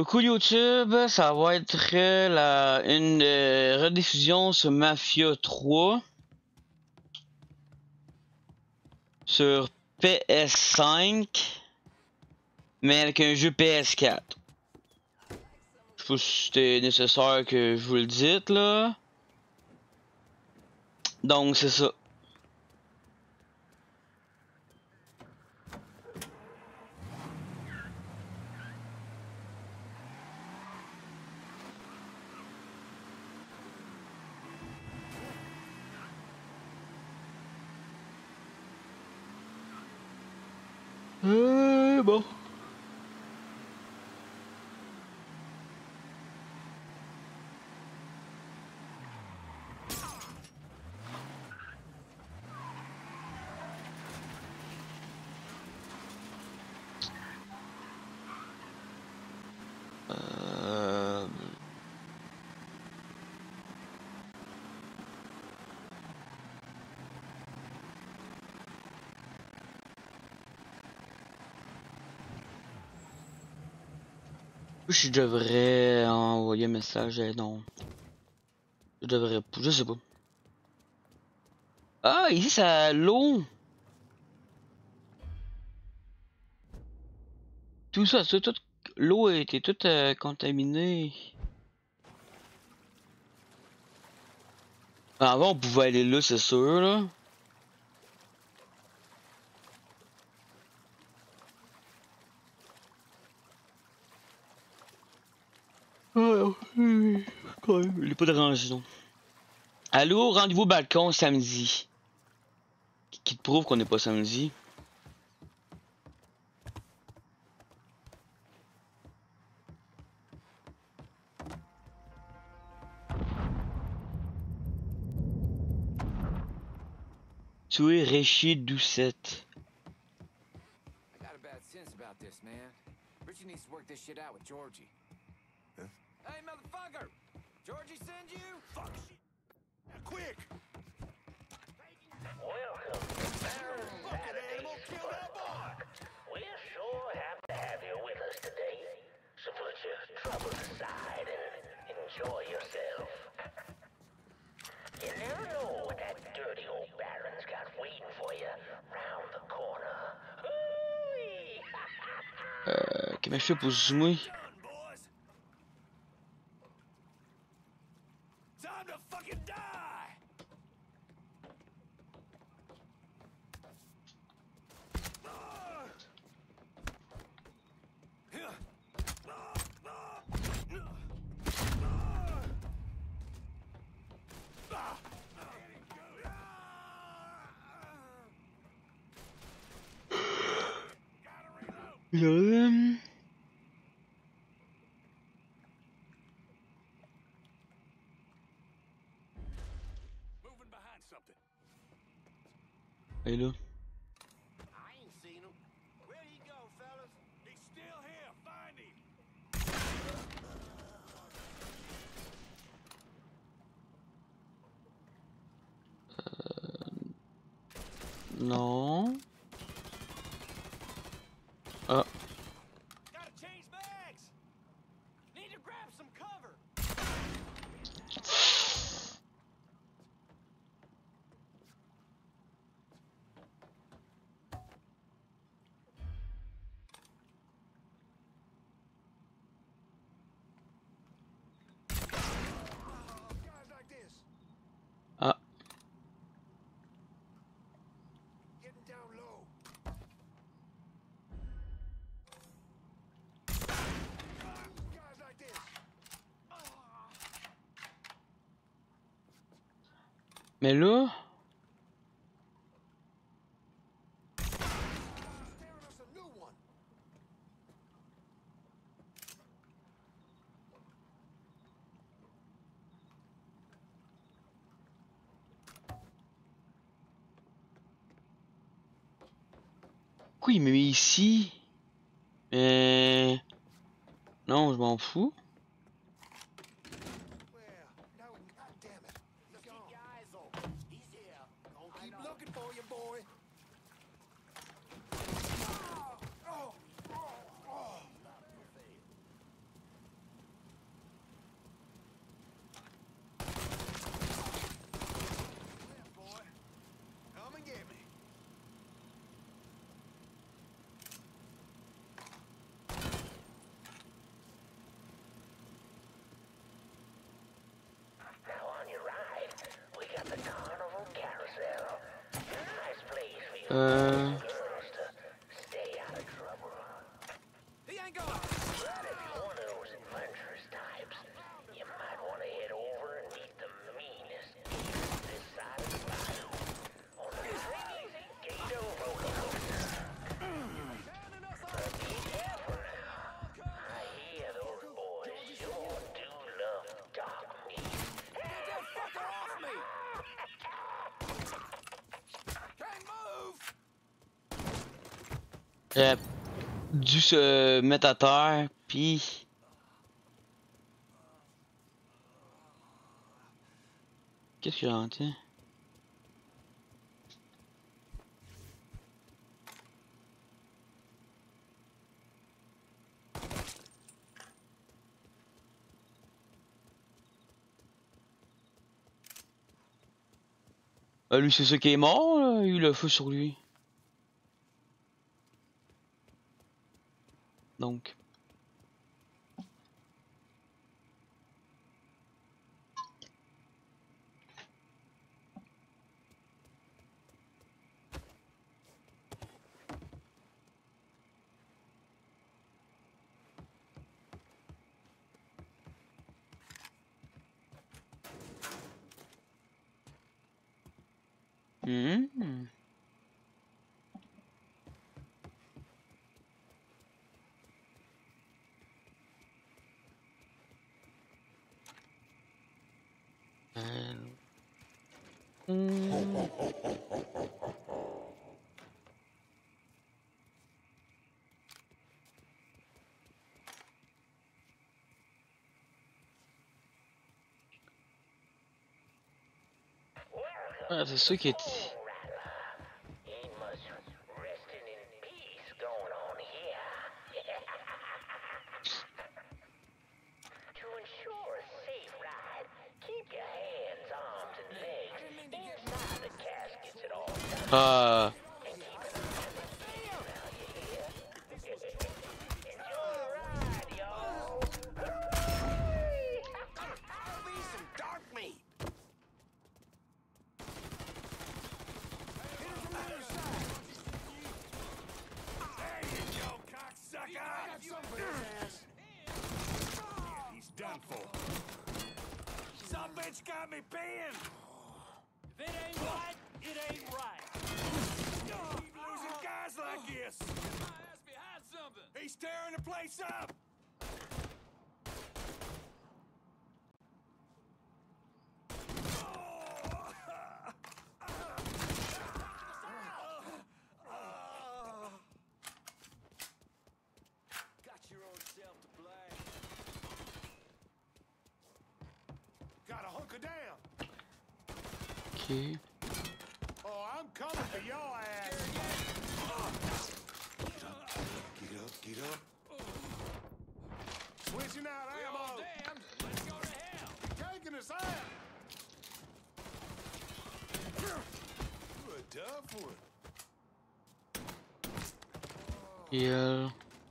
Coucou YouTube, ça va être une rediffusion sur Mafia 3 sur PS5, mais avec un jeu PS4. Je sais pas si c'était nécessaire que je vous le dise là. Donc c'est ça. Bon. Je devrais envoyer un message, non. Je devrais pas, je sais pas. Ah, ici ça a l'eau. Tout ça, tout l'eau a été toute contaminée. Avant on pouvait aller là, c'est sûr là. Il est pas dérangé non. Allô, rendez-vous au balcon samedi. Qui te prouve qu'on n'est pas samedi? Tu es Richie Doucette. I got a bad sense about this, man. Richie needs to work this shit out with Georgie. Huh? Hey, motherfucker! Georgie send you? Fuck shit. Now, quick! Welcome to Baron Animal, kill that boy! We're sure happy to have you with us today. So put your troubles aside and enjoy yourself. You never know what that dirty old Baron's got waiting for you round the corner. Hoo-wee! Comment je fais pour zoomer? Done, boys! Time to fucking die! Moving behind something. Et là. I ain't seen him. Where'd he go, fellas? He's still here. Find him. Non. Ah. Gotta change bags. Need to grab some cover. Guys like this. Ah. Getting down low. Guys like this. Mais là. Staring us a new one. Pourquoi il me met ici? Non, je m'en fous. Well, no, goddamn it. He's gone. Keep your eyes open. He's here. Gonna keep looking for you, boy. But if you're one of those adventurous types, you might want to head over and meet the meanest thief on this side of the bayou on the crazy Gator roller coaster. But be careful now. I hear those boys sure do love dark meat. Get that fucker off me! Can't move! Dû se mettre à terre, puis qu'est-ce que j'entends? Ah, lui, c'est ça qui est mort, là? Il a eu le feu sur lui. Donc. Hmm. Ah, c'est ça qui est. Ain't much resting in peace going on here. To ensure a safe ride, keep your hands, arms, and legs inside the caskets at all times. Ah. And keep an eye on the field now, you hear? Enjoy the ride, y'all. Hooray! I'll be some dark meat! Hit him from the other side! There you go, cocksucker! I got something for his ass! He's done for. Some bitch got me pinned! If it ain't right, it ain't right. Keep losing guys like this! My ass behind something! He's tearing the place up! Got your own self to blame. Gotta hunker down! Ok. Oh, I'm coming for your ass! Get up. Switching out ammo! Damned! Let's go to hell! Taking us out! You're a tough one. Heal.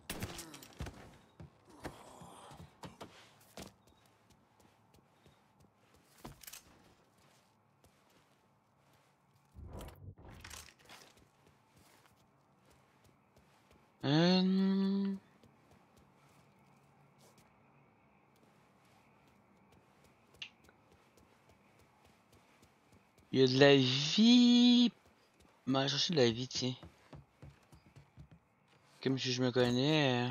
Il y a de la vie. On va chercher de la vie, tiens. Comme si je me connais.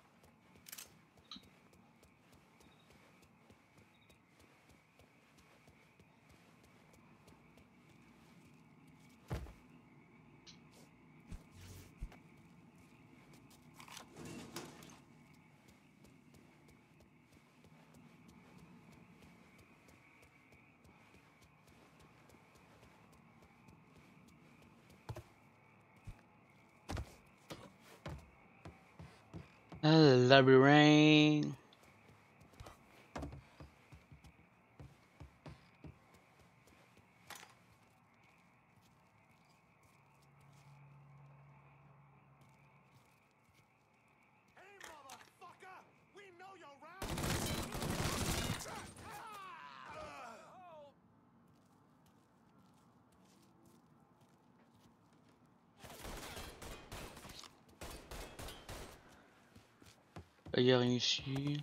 Labyrinthe. Hey, motherfucker! We know you're right! Là, y a rien ici. Here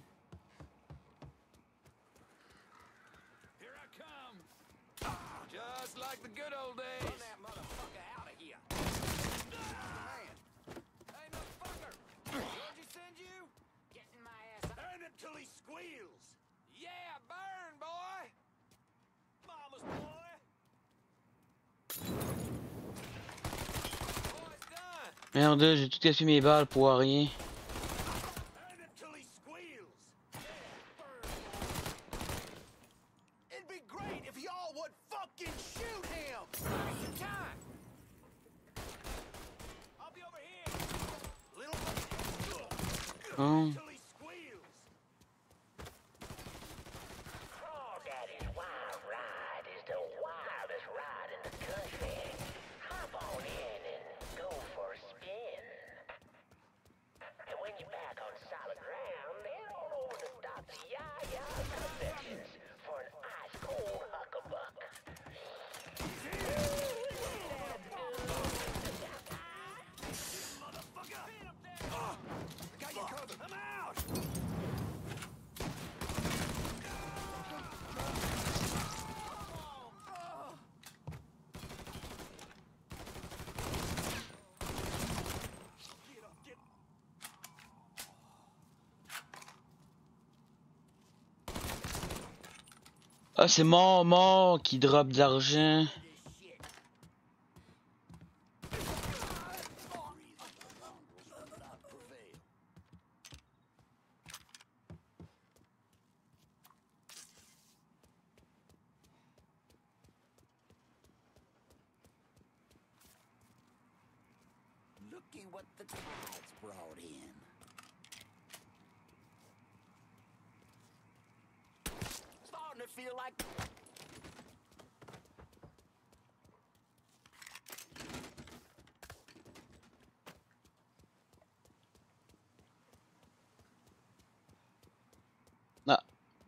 I come. Just like the good old days. Run that motherfucker out of here. Man. Hey, motherfucker. Where'd he send you? Getting my ass up. Burn him till he squeals. Yeah, burn, boy. Mama's boy. Oh, it's done. Merde, j'ai tout cassé mes balles pour rien. Burn him till he squeals. Burn. It'd be great if y'all would fucking shoot him. Waste of time. I'll be over here. Little Oh. till he squeals. Crawdaddy's Wild Ride is the wildest ride in the country. Hop on in and go for a spin. And when you're back on solid ground, head on over to Dr. Yaya's Confections for an ice-cold huckabuck. Got you covered. I'm out. Ah, c'est mort qui drop de l'argent. Looking what the tides brought in. Starting to feel like. Ah.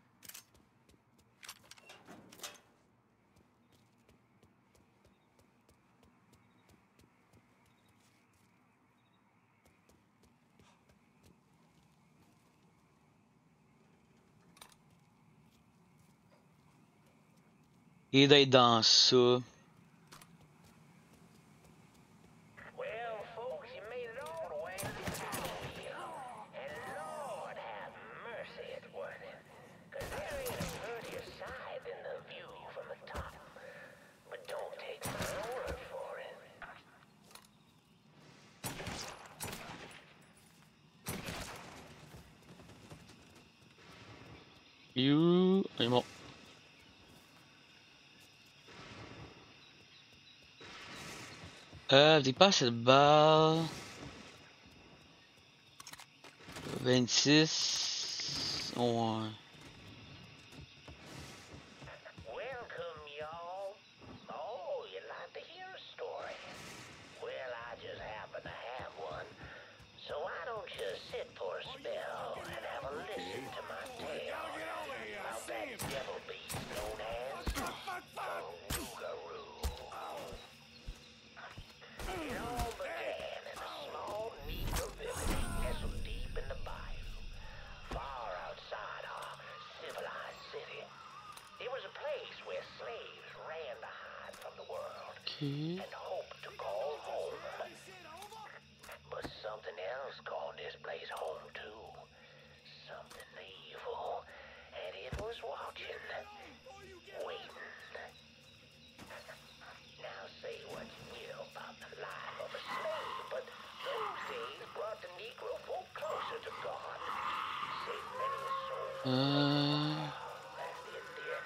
Il d'être dans ça. Well, folks, you made it all the way to the battlefield. And Lord have mercy, it's worth it. 'Cause there ain't a prettier sight than the view from the top. But don't take my word for it. You. Il est mort. T'es pas cette balle. 26. Ouais. Welcome, y'all. Oh, you'd like to hear a story? Well, I just happen to have one. So why don't you sit for a spell and have a listen to my tale about that devil beast known as Rougarou. It all began in a small Negro village nestled deep in the bayou, far outside our civilized city. It was a place where slaves ran to hide from the world Okay. and hoped to call home. But something else called this place home too. Something evil. And it was watching. Waiting. Now say what you will about the life of a slave, but those days brought the Negro folk closer to God. Saved many a soul. As it did.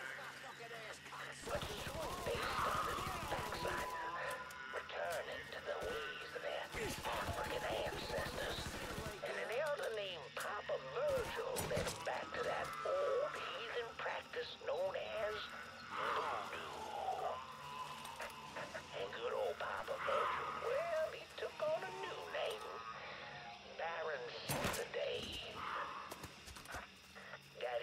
But soon they started backsliding, returning to the ways of their African ancestors. And an elder named Papa Virgil led them back to that old heathen practice known as voodoo. And good old Papa Virgil, well, he took on a new name, Baron Saturday. Got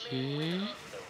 Okay.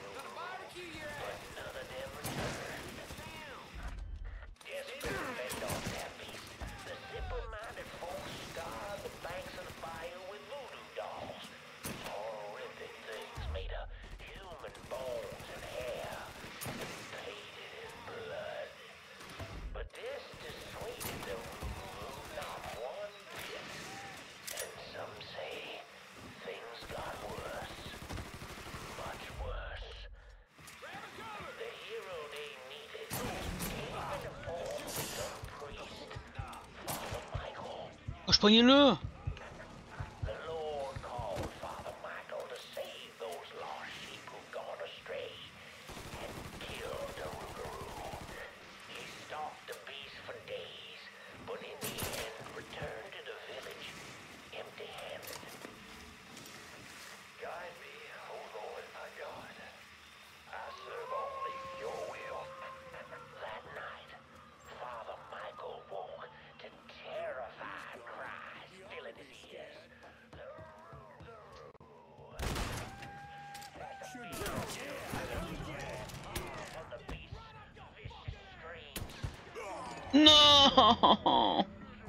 Simple-minded folks scar the banks of the bayou with voodoo dolls. Horrific things made of human bones and hair, painted in blood. But this dissuaded the Ruru not one bit. And some say things got worse. Much worse. The hero they needed came in the form of some priest, Father Michael. Oh, je pognais là! The Lord called Father Michael to save those lost sheep who'd gone astray and killed the Rougarou. He stalked the beast for days, but in the end returned to the village empty-handed. Guide me, O Lord my God. I serve only your will. That night, Father Michael woke to terrified cries filling his ears. From the beast's vicious screams. Non!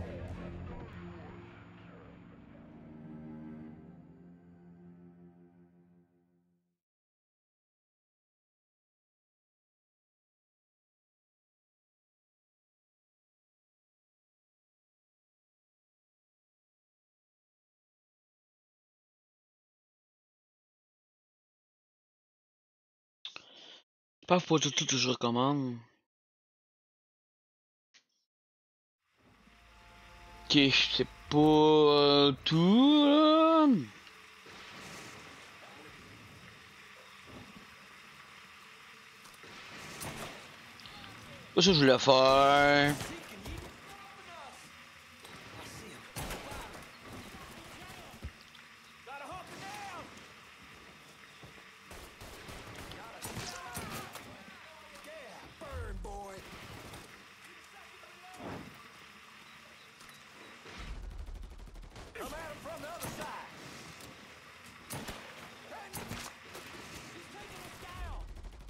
Pas faut tout que je recommande. Ok, c'est pas tout là. Ça, je voulais faire. Gotta hunker down. Yeah, burn, boy. Come at him from the other side. He's taking us down.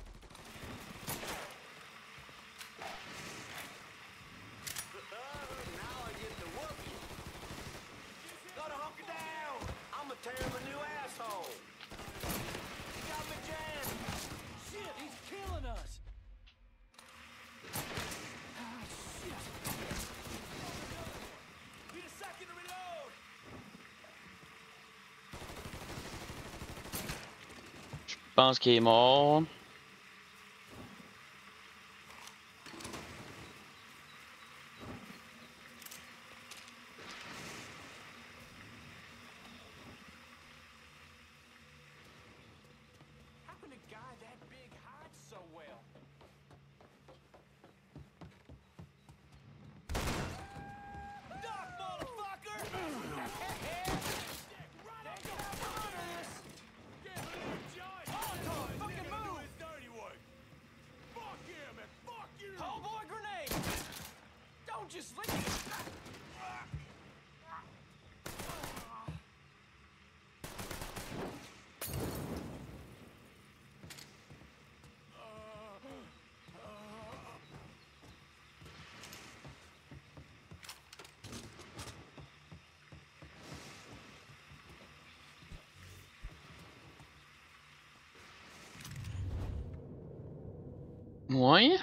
Now I get to whoop you. Gotta hunker down. I'ma tear him a new asshole. You got me jammed. Shit, he's killing us. Ah, shit. Need a second to reload. Je pense qu'il est mort. How can a guy that big hide so well? Duck, motherfucker! Right on the front of this! Give me a giant! Oh, fucking move! His dirty work! Fuck him and fuck you! Oh boy, grenade! Don't just leave it! Ouais.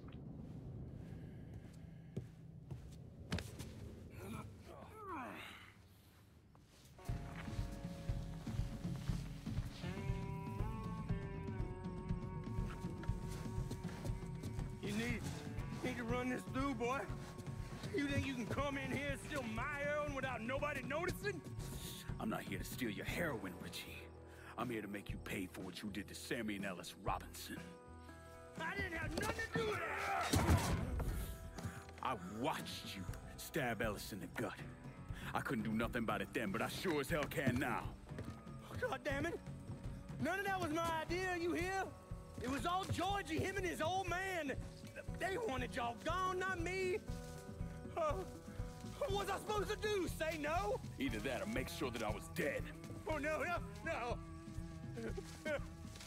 You need to run this through, boy. You think you can come in here and steal my heroin without nobody noticing? I'm not here to steal your heroin, Richie. I'm here to make you pay for what you did to Sammy and Ellis Robinson. I didn't have nothing to do with it! I watched you stab Ellis in the gut. I couldn't do nothing about it then, but I sure as hell can now. God damn it! None of that was my idea, you hear? It was all Georgie, him and his old man. They wanted y'all gone, not me. What was I supposed to do? Say no? Either that or make sure that I was dead. Oh, no, no, no.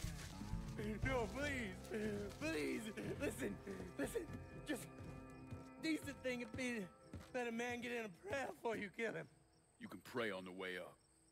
No, please. Please. Listen. Just decent thing would be to let a man get in a prayer before you kill him. You can pray on the way up.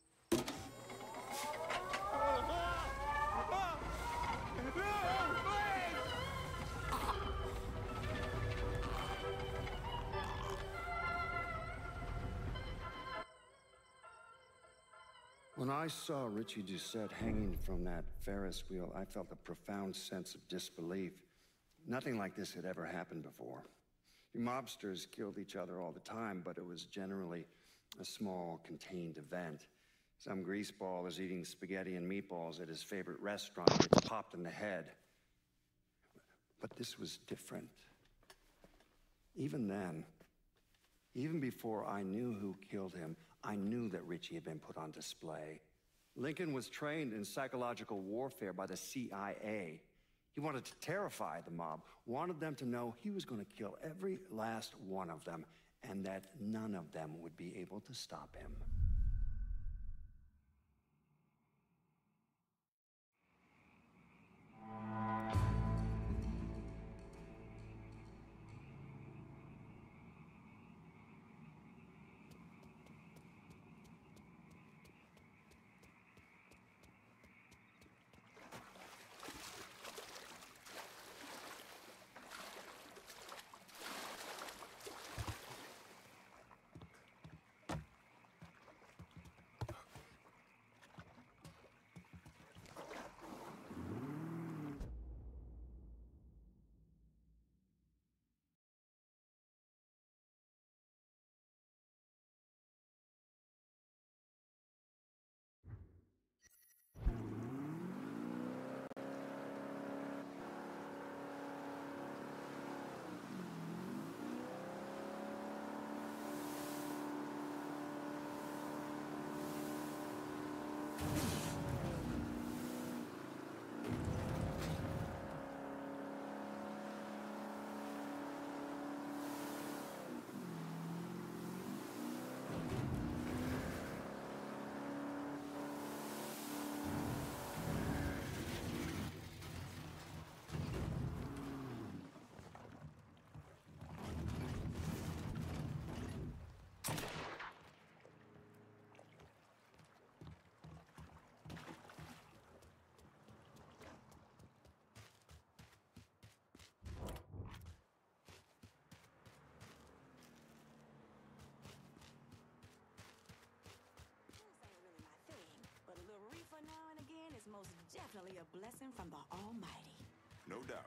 When I saw Richie Doucette hanging from that Ferris wheel, I felt a profound sense of disbelief. Nothing like this had ever happened before. The mobsters killed each other all the time, but it was generally a small, contained event. Some greaseball is eating spaghetti and meatballs at his favorite restaurant, gets popped in the head. But this was different. Even then, even before I knew who killed him, I knew that Richie had been put on display. Lincoln was trained in psychological warfare by the CIA. He wanted to terrify the mob, wanted them to know he was going to kill every last one of them, and that none of them would be able to stop him. Most definitely a blessing from the Almighty. No doubt.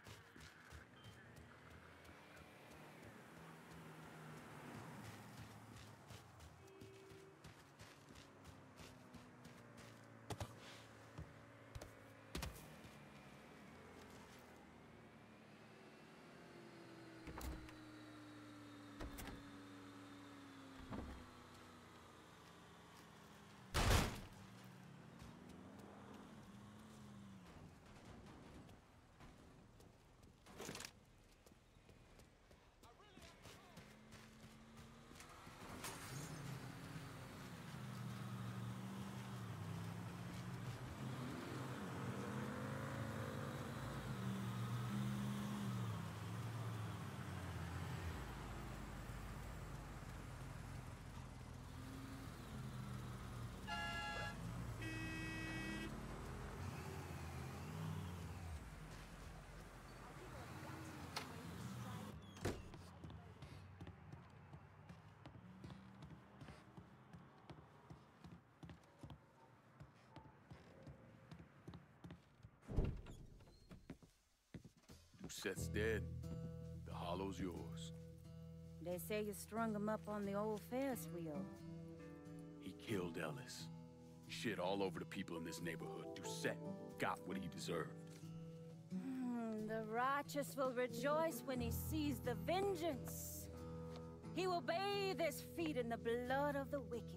Doucette's dead. The hollow's yours. They say you strung him up on the old Ferris wheel. He killed Ellis. Shit all over the people in this neighborhood. Doucette got what he deserved. The righteous will rejoice when he sees the vengeance. He will bathe his feet in the blood of the wicked.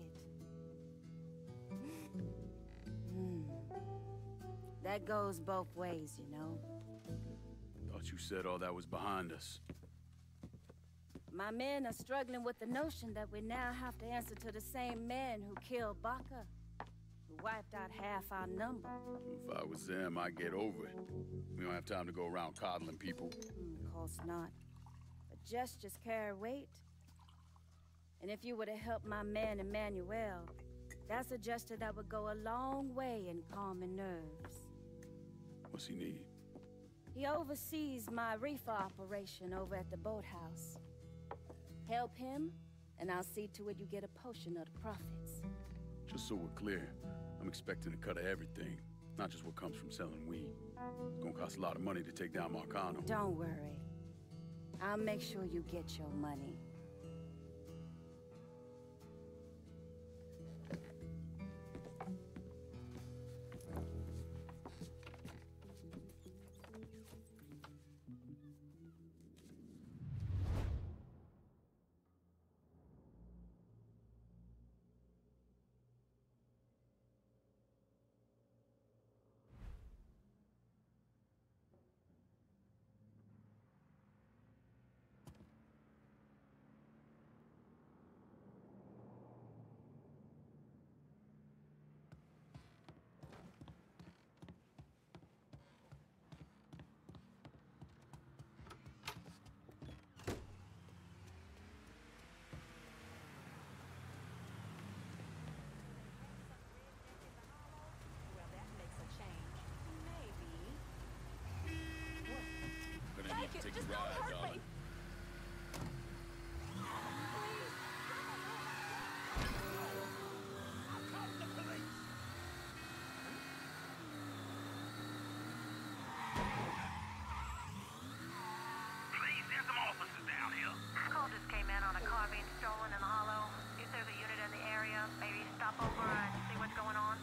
That goes both ways, you know. Thought you said all that was behind us. My men are struggling with the notion that we now have to answer to the same men who killed Baca. who wiped out half our number. If I was them, I'd get over it. We don't have time to go around coddling people. Of course not. But gestures carry weight. And if you were to help my man Emmanuel, that's a gesture that would go a long way in calming nerves. What's he need? He oversees my reefer operation over at the boathouse. Help him, and I'll see to it you get a portion of the profits. Just so we're clear, I'm expecting a cut of everything, not just what comes from selling weed. It's gonna cost a lot of money to take down Marcano. Don't worry. I'll make sure you get your money. Take a ride, darling. Please, there's some officers down here. Call just came in on a car being stolen in the Hollow. If there's a unit in the area, maybe stop over and see what's going on.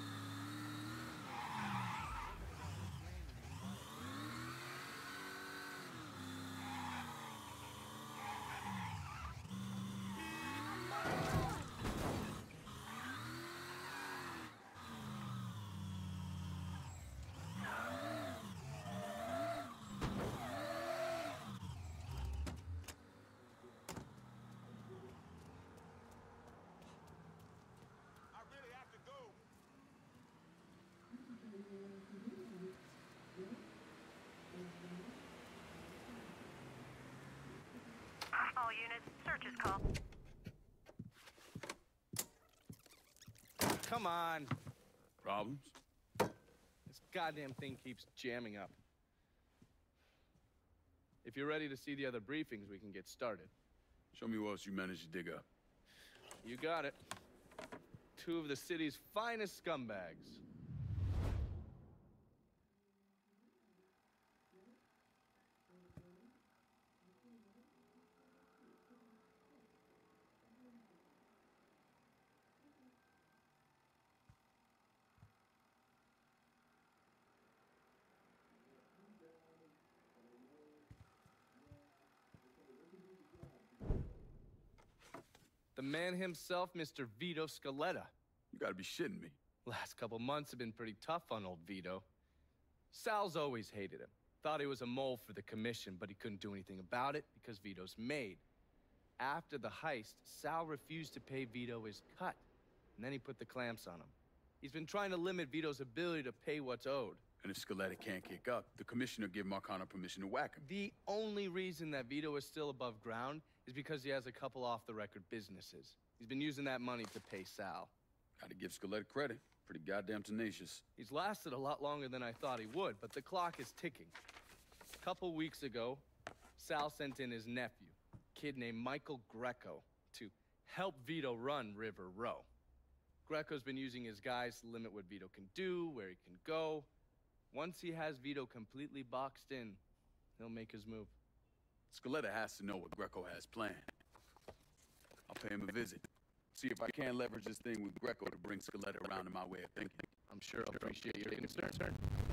All units, search is called. Come on. Problems? This goddamn thing keeps jamming up. If you're ready to see the other briefings, we can get started. Show me what else you managed to dig up. You got it. 2 of the city's finest scumbags. The man himself, Mr. Vito Scaletta. You gotta be shitting me. Last couple months have been pretty tough on old Vito. Sal's always hated him. Thought he was a mole for the commission, but he couldn't do anything about it because Vito's made. After the heist, Sal refused to pay Vito his cut, and then he put the clamps on him. He's been trying to limit Vito's ability to pay what's owed. And if Scaletta can't kick up, the commissioner give Marcano permission to whack him. The only reason that Vito is still above ground is because he has a couple off-the-record businesses. He's been using that money to pay Sal. Gotta give Scaletta credit. Pretty goddamn tenacious. He's lasted a lot longer than I thought he would, but the clock is ticking. A couple weeks ago, Sal sent in his nephew, a kid named Michael Greco, to help Vito run River Row. Greco's been using his guys to limit what Vito can do, where he can go. Once he has Vito completely boxed in, he'll make his move. Scaletta has to know what Greco has planned. I'll pay him a visit. See if I can leverage this thing with Greco to bring Scaletta around to my way of thinking. I'm sure I'll appreciate your concern.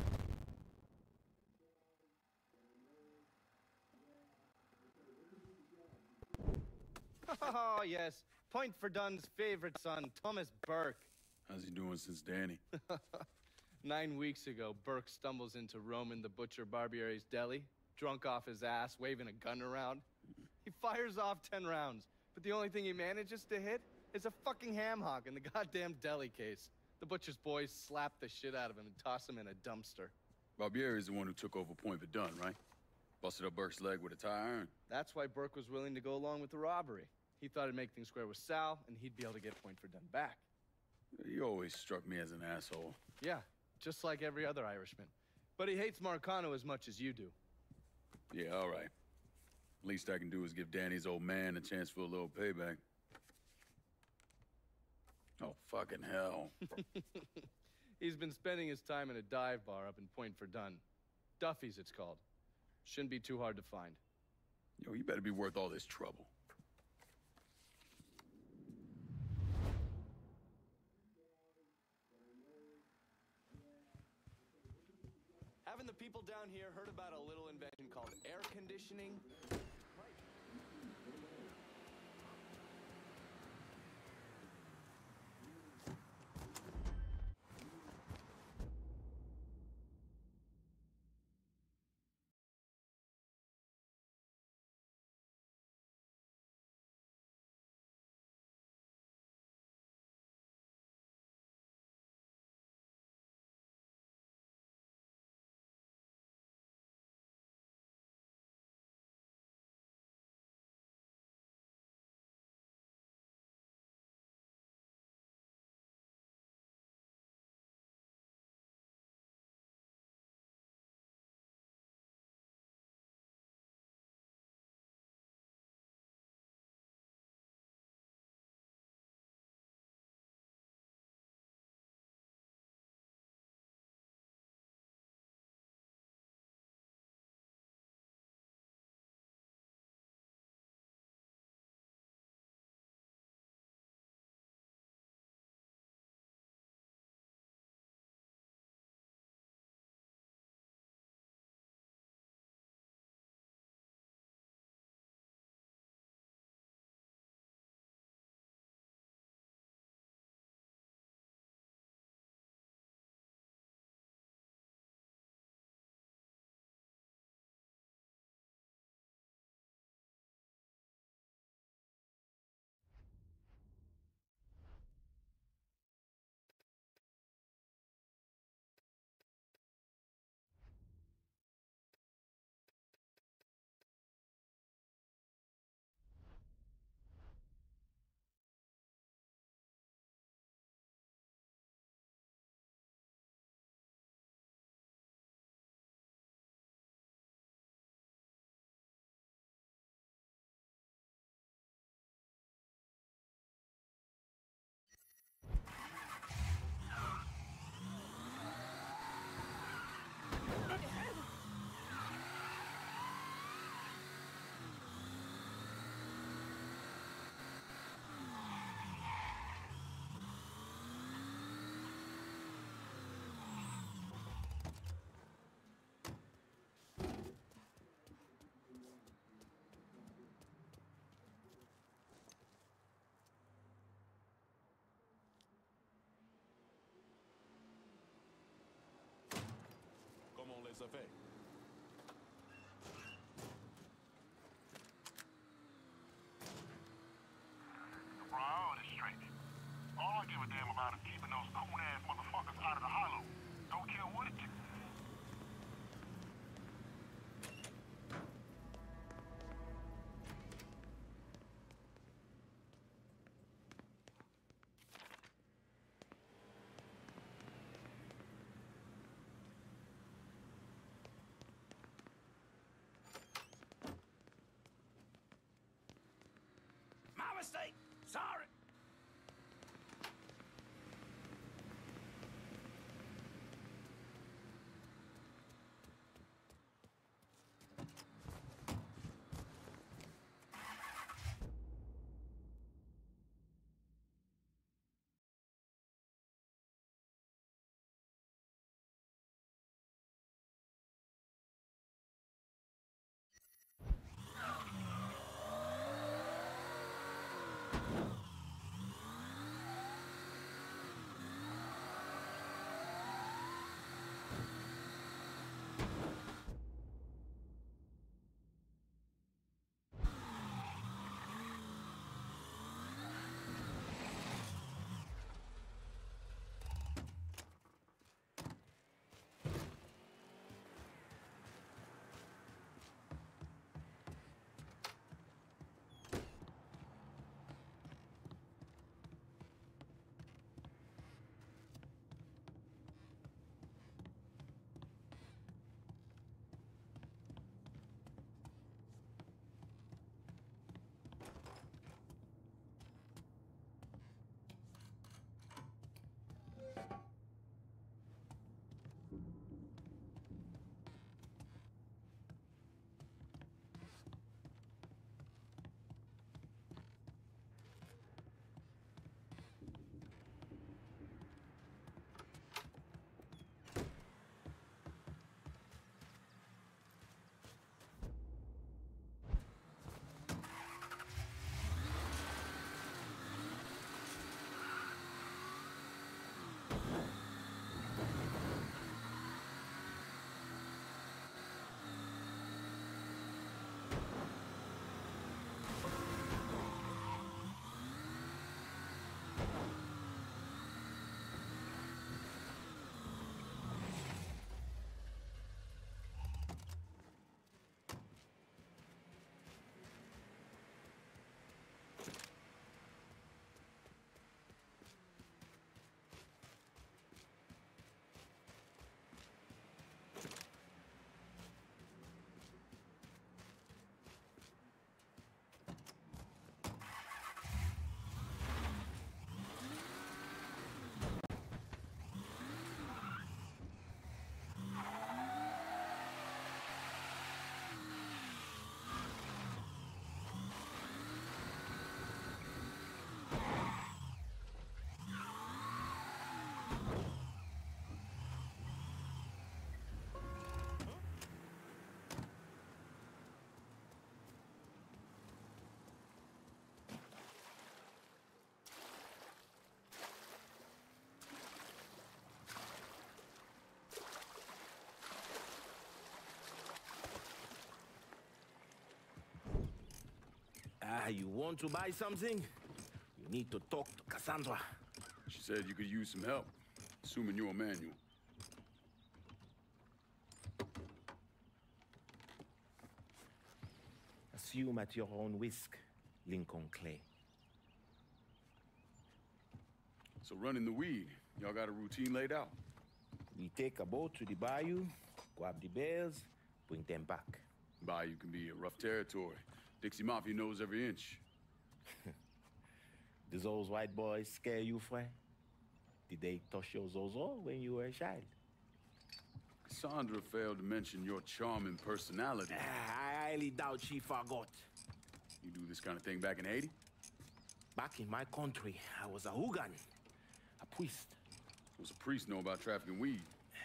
Oh, yes. Point for Dunn's favorite son, Thomas Burke. How's he doing since Danny? 9 weeks ago, Burke stumbles into Roman the Butcher Barbiere's deli, drunk off his ass, waving a gun around. He fires off 10 rounds, but the only thing he manages to hit is a fucking ham hock in the goddamn deli case. The butcher's boys slapped the shit out of him and tossed him in a dumpster. Barbieri's the one who took over Point Verdun, right? Busted up Burke's leg with a tire iron. That's why Burke was willing to go along with the robbery. He thought it'd make things square with Sal, and he'd be able to get Point Verdun back. You always struck me as an asshole. Yeah, just like every other Irishman. But he hates Marcano as much as you do. Yeah, all right. Least I can do is give Danny's old man a chance for a little payback. Oh, fucking hell. He's been spending his time in a dive bar up in Point Verdun. Duffy's, it's called. Shouldn't be too hard to find. Yo, you better be worth all this trouble. Haven't the people down here heard about a little invention called air conditioning? ça fait. The priority's straight. All I give a damn about is keeping those coon-ass motherfuckers out of the hollow. Don't care what it takes. My mistake. Sorry. you want to buy something? You need to talk to Cassandra. She said you could use some help, assuming you're Emmanuel. Assume at your own risk, Lincoln Clay. So running the weed, y'all got a routine laid out? We take a boat to the bayou, grab the bears, bring them back. Bayou can be a rough territory. Dixie Mafia knows every inch. Do those white boys scare you, Fred? Did they touch your zozo when you were a child? Cassandra failed to mention your charming personality. I highly doubt she forgot. You do this kind of thing back in Haiti? Back in my country, I was a hooligan, a priest. What's a priest know about trafficking weed?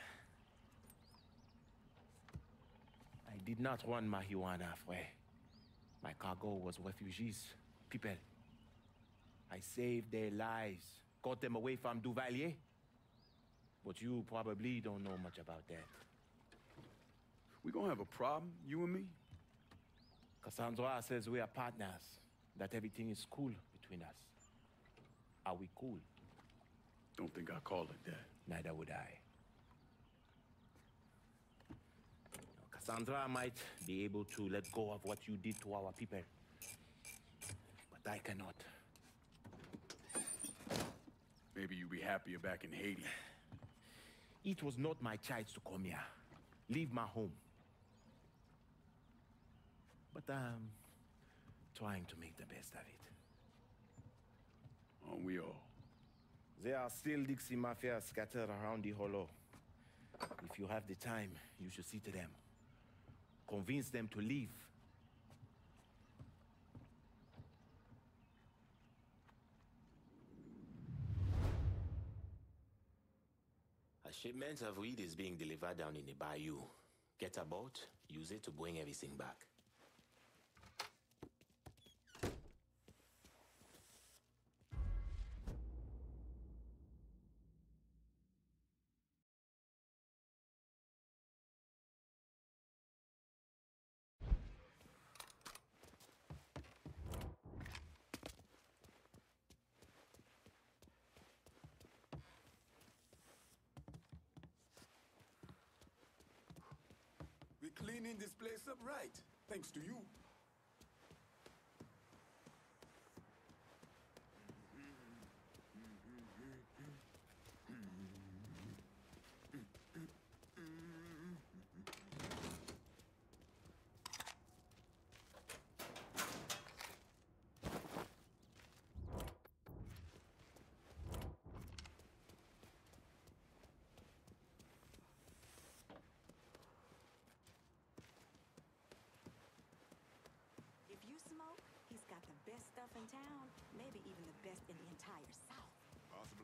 I did not run marijuana, Fred. My cargo was refugees, people. I saved their lives, got them away from Duvalier. But you probably don't know much about that. We gonna have a problem, you and me? Cassandra says we are partners, that everything is cool between us. Are we cool? Don't think I call it that. Neither would I. Cassandra might be able to let go of what you did to our people. But I cannot. Maybe you'd be happier back in Haiti. It was not my choice to come here. Leave my home. But I'm trying to make the best of it. Aren't we all? There are still Dixie Mafia scattered around the hollow. If you have the time, you should see to them. Convince them to leave. A shipment of weed is being delivered down in the bayou. Get a boat, use it to bring everything back. We're cleaning this place up right, thanks to you. He's got the best stuff in town, maybe even the best in the entire South. Possibly.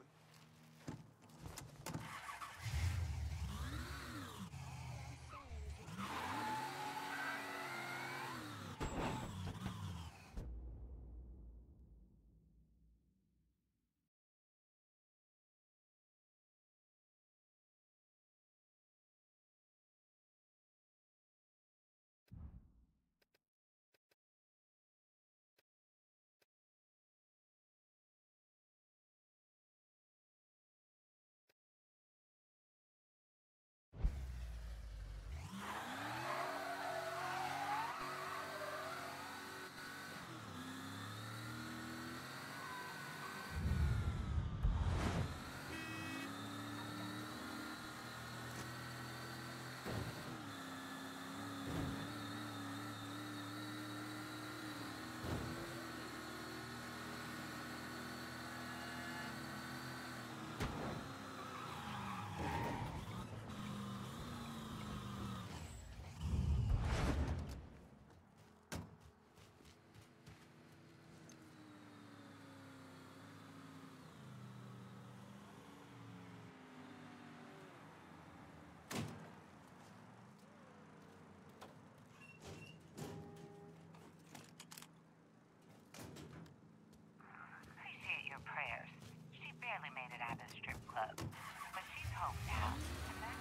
Appreciate your prayers. She barely made it out of the strip club, but she's home now. And that's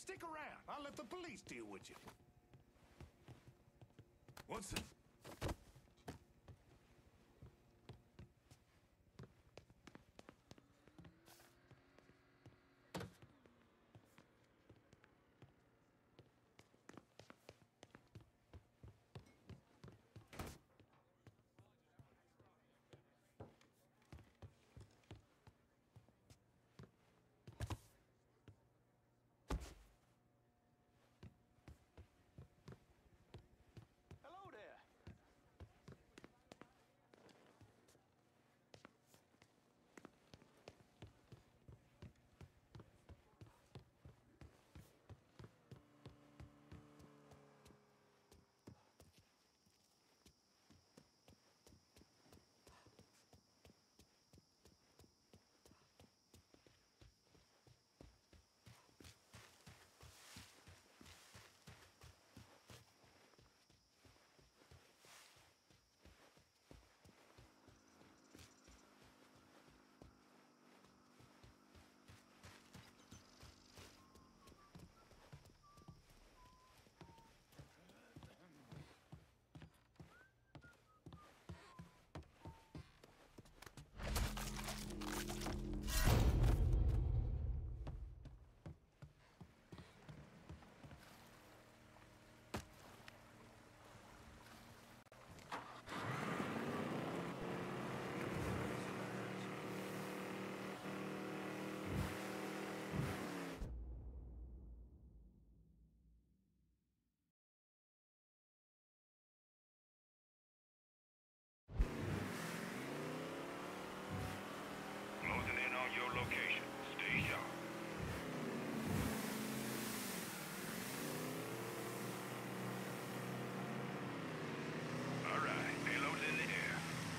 Stick around. I'll let the police deal with you. What's it? Hello there. Closing in on your location. Stay sharp. All right, payload's in the air.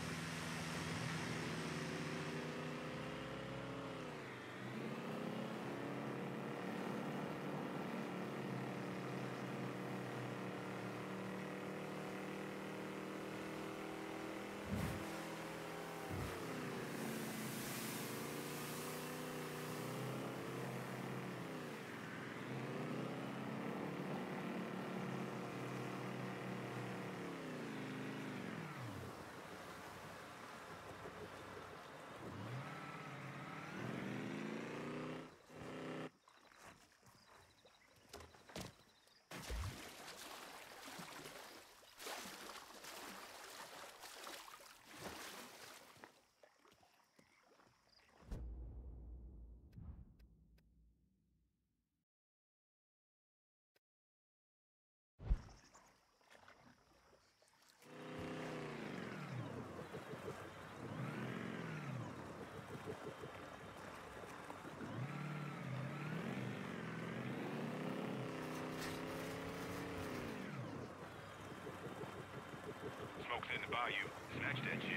Smoke's in the bayou. Snatch that shit.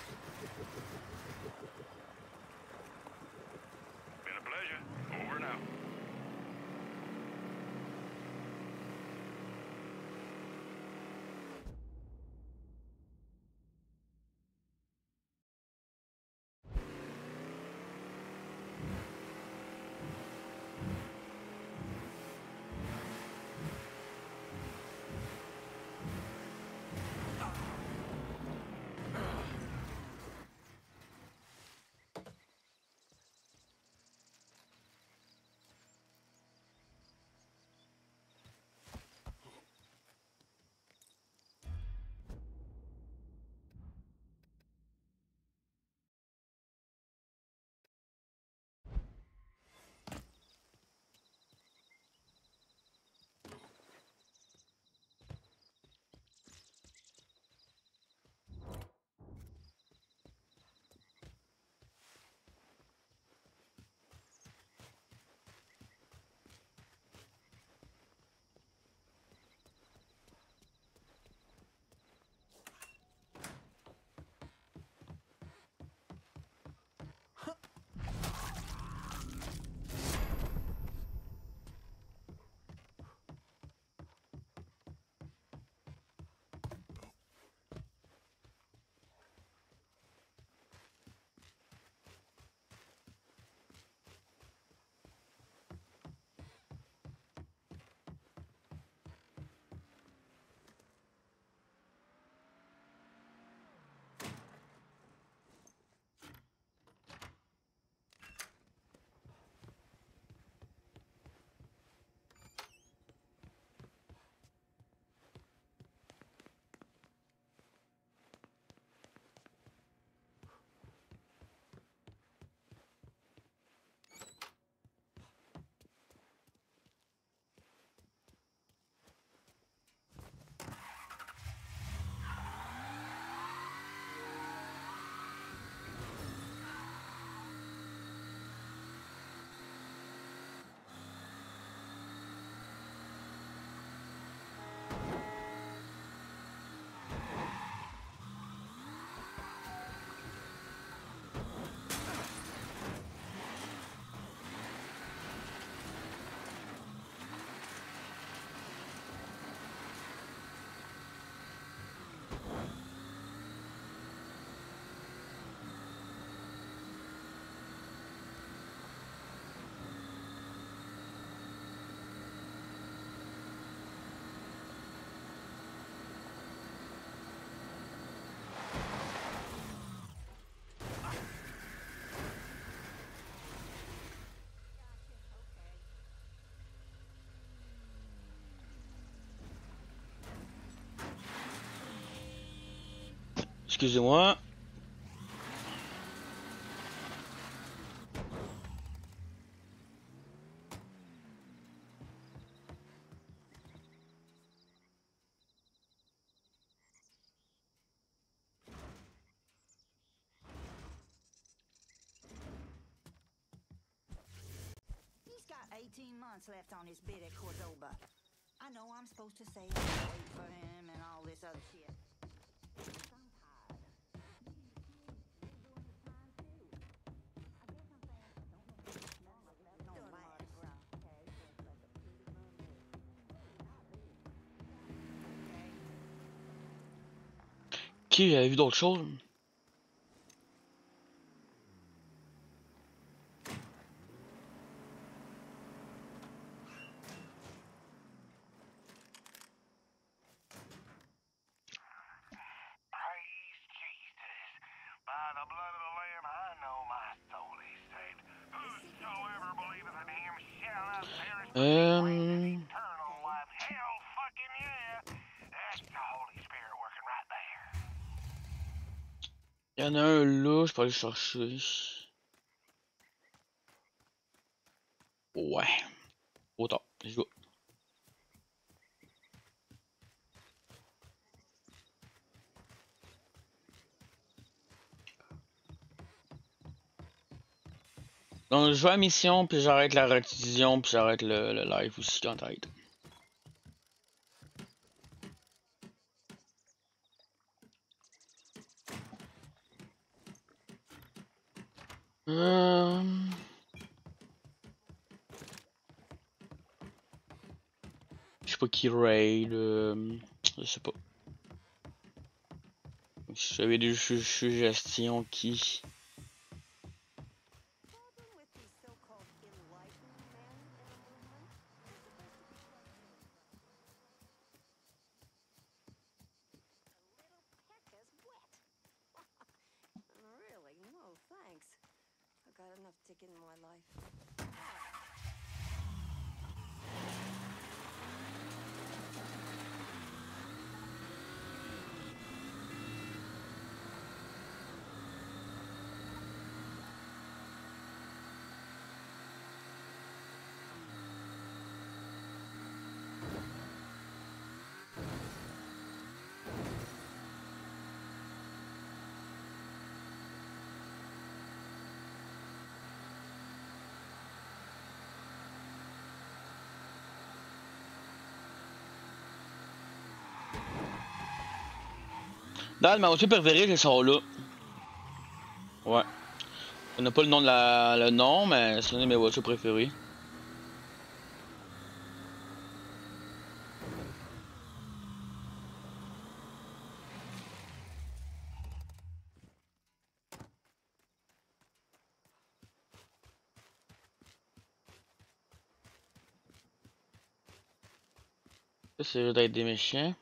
Been a pleasure. Over and out. Excusez-moi. He's got 18 months left on his bid at Cordoba. I know I'm supposed to say wait for him and all this other shit. Qui j'avais vu d'autres choses? By the blood of the Lamb, I know my soul is saved. Whosoever believeth in him shall not perish but have eternal life. Hell fucking yeah! That's the Holy Spirit working right there. Il y en a un là, je peux aller le chercher. Ouais. Autant, let's go. Donc je vais à la mission, puis j'arrête la rediffusion, puis j'arrête le live aussi quand t'arrêtes. Je sais pas qui raid, je sais pas. Si j'avais des suggestions qui... Really? No, thanks. I've got enough ticket in my life. Dans ma voiture préférée, ils sont là. Ouais. On n'a pas le nom de le nom, mais c'est une de mes voitures préférées. Ça, c'est d'être des méchants.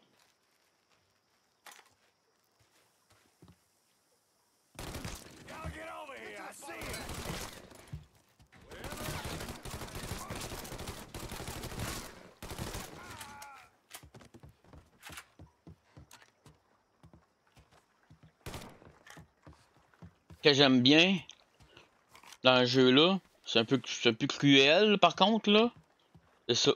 Que j'aime bien dans le jeu là, c'est un peu cruel par contre là. C'est ça.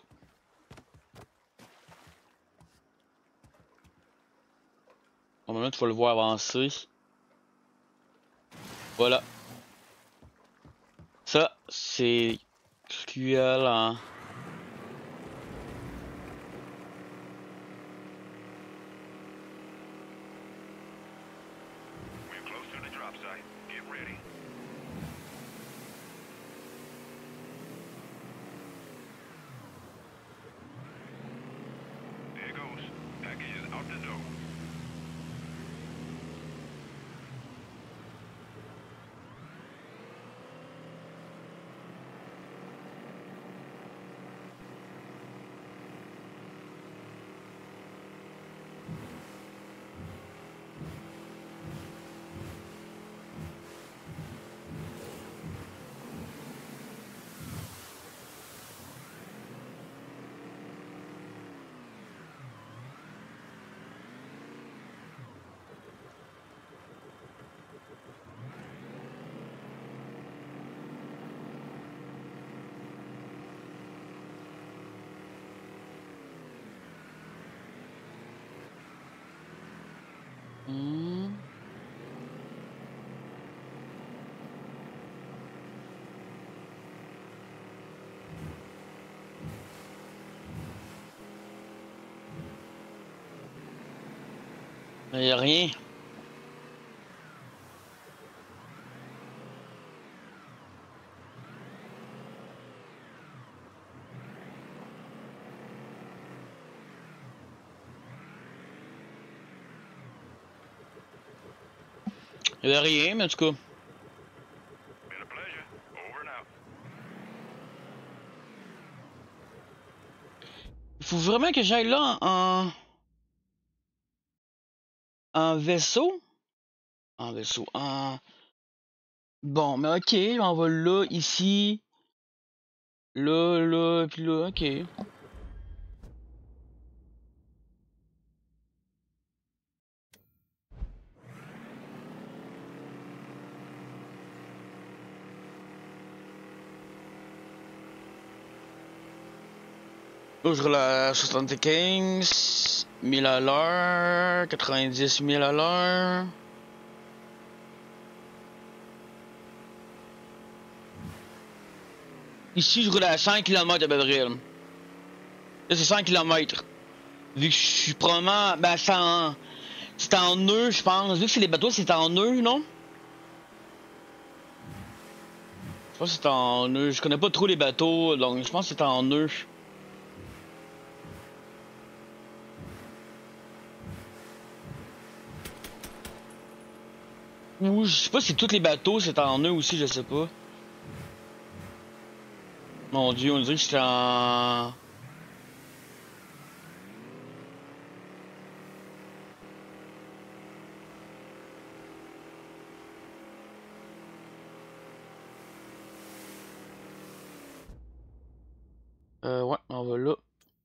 Au moment tu vas le voir avancer. Voilà. Ça, c'est cruel en... Y'a rien. Y'a rien, mais en tout cas. Il faut vraiment que j'aille là en vaisseau. En vaisseau. Bon, mais ok, on va là, ici. Là, puis là, ok. Là, je roule à 75 000 à l'heure, 90 000 à l'heure. Ici, je roule à 100 km à peu près. Là, c'est 100 km. Vu que je suis probablement... Ben, c'est en nœud, je pense. Vu que c'est les bateaux, c'est en nœud, non? Je pense que c'est en nœud. Je connais pas trop les bateaux, donc je pense que c'est en nœud. Ou je sais pas si tous les bateaux c'est en nœud aussi, je sais pas. Mon dieu, on dirait que j'étais en... Ouais, on va là.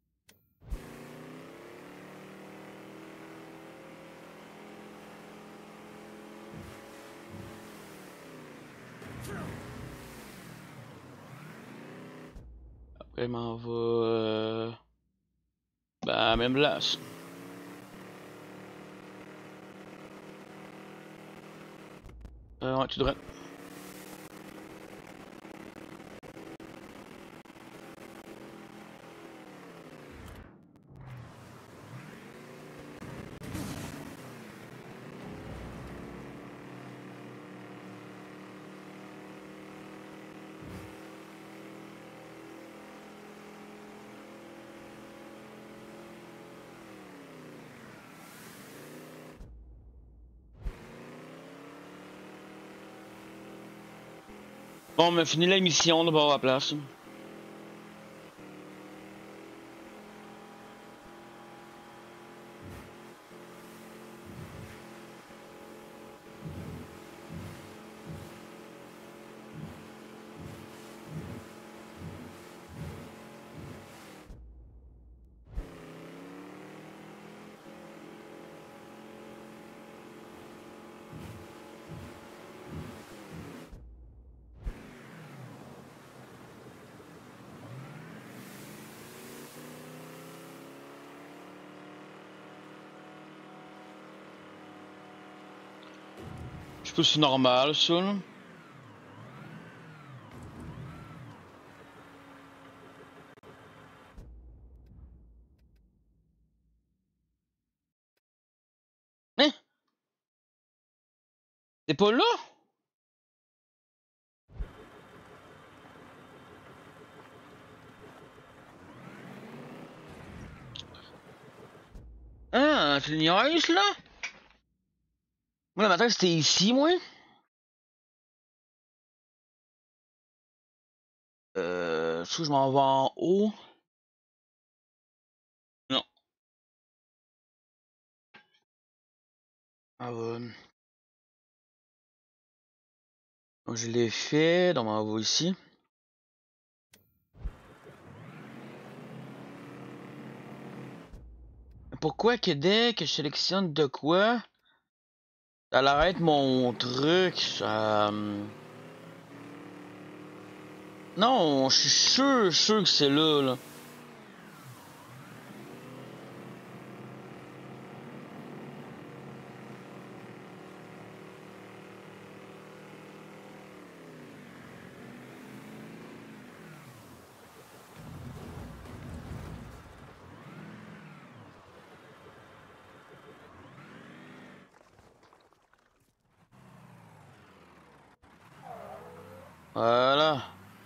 Après, on m'en va... Ben, même place. Ouais, tu devrais... Bon, on a fini la mission de bord à la place. Je pense que c'est normal, ça, là. Hein? T'es pas là? Ah, tu niaises, là? Moi, le matin, c'était ici, moi. Je m'en vais en haut. Non. Ah, donc, je l'ai fait, donc on va ici. Pourquoi que dès que je sélectionne de quoi, ça arrête mon truc? Non, je suis sûr que c'est là, là. Voilà.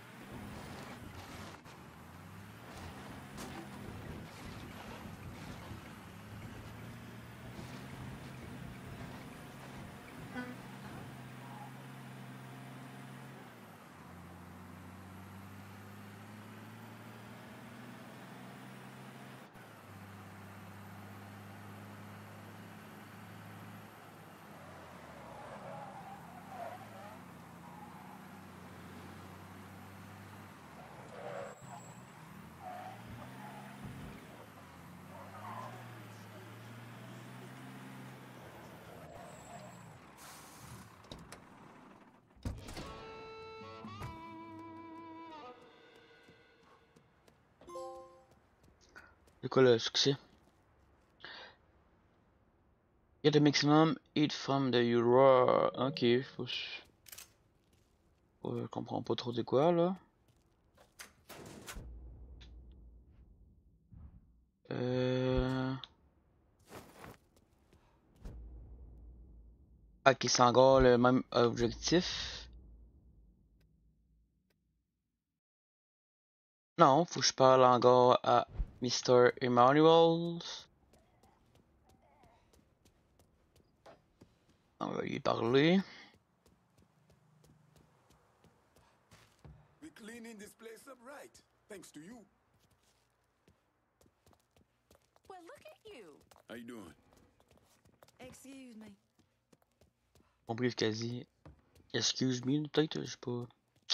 C'est quoi le succès? Get the maximum hit from the Euro. Ok, je comprends pas trop de quoi là. Ok, c'est encore le même objectif. Non, faut que je parle encore à Mr. Emmanuel. On va y parler. We're cleaning this place up right, thanks to you. Well, look at you. How you doing? Excuse me. Compris quasi. Excuse me, peut-être, je sais pas.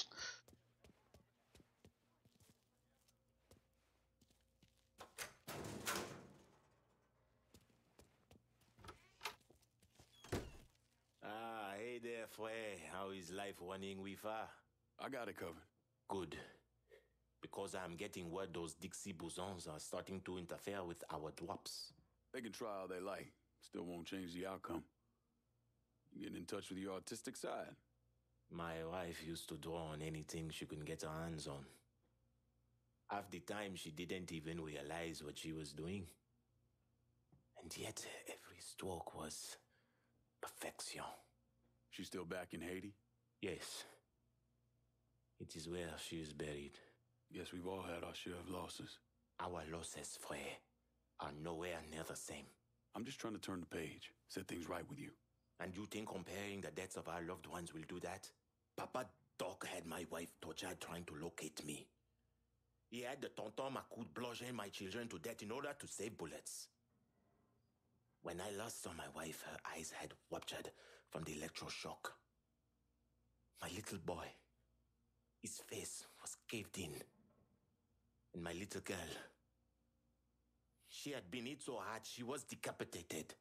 Ah, hey there, Fue. How is life running with her? I got it covered. Good. Because I'm getting word those Dixie bosons are starting to interfere with our drops. They can try all they like. Still won't change the outcome. You getting in touch with your artistic side? My wife used to draw on anything she could get her hands on. Half the time, she didn't even realize what she was doing. And yet, every stroke was perfection. She's still back in Haiti? Yes. It is where she is buried. Guess we've all had our share of losses. Our losses, Frere, are nowhere near the same. I'm just trying to turn the page, set things right with you. And you think comparing the deaths of our loved ones will do that? Papa Doc had my wife tortured trying to locate me. He had the Tonton Macoute bludgeon my children to death in order to save bullets. When I last saw my wife, her eyes had ruptured from the electroshock. My little boy, his face was caved in. And my little girl, she had been hit so hard she was decapitated.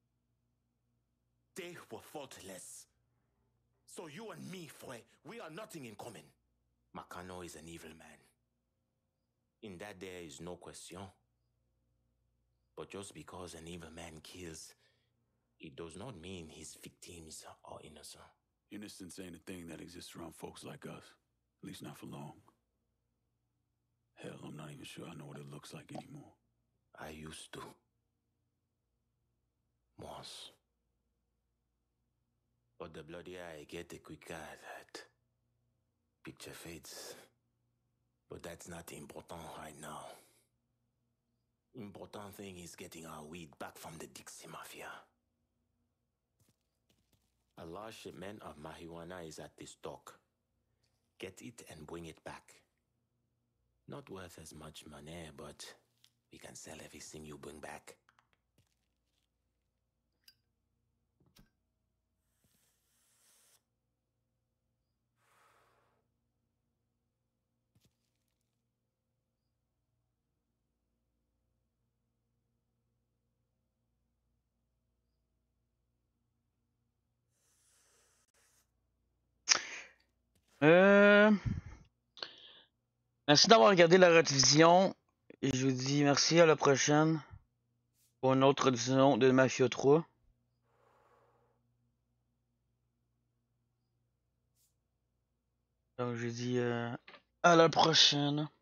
They were faultless. So you and me, Fue, we are nothing in common. Makano is an evil man. In that there is no question. But just because an evil man kills, it does not mean his victims are innocent. Innocence ain't a thing that exists around folks like us. At least not for long. Hell, I'm not even sure I know what it looks like anymore. I used to. Once. But the bloodier I get, the quicker that picture fades. But that's not important right now. Important thing is getting our weed back from the Dixie Mafia. A large shipment of marijuana is at this dock. Get it and bring it back. Not worth as much money, but we can sell everything you bring back. Merci d'avoir regardé la rediffusion. Et je vous dis merci, à la prochaine pour une autre rediffusion de Mafia 3. Donc je dis à la prochaine.